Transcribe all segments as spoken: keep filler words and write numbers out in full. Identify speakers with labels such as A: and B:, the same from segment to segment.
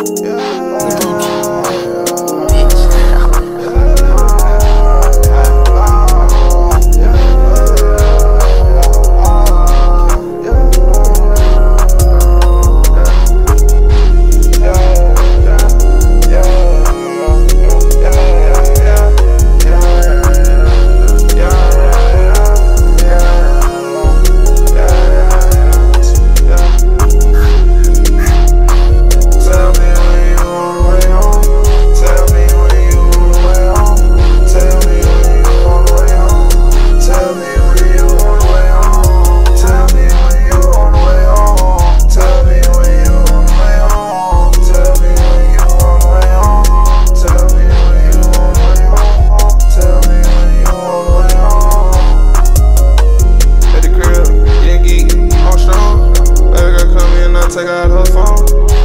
A: Take out her phone.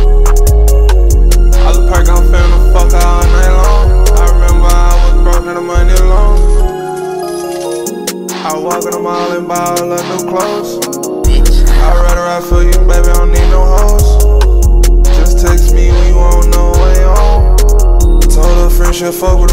A: I was perk, I'm finna fuck all night long. I remember I was broke and the money alone. I walk in the mall and buy all her new clothes. I'd rather ride for you, baby, I don't need no hoes. Just text me when you on no way home. Told her friend she'll fuck with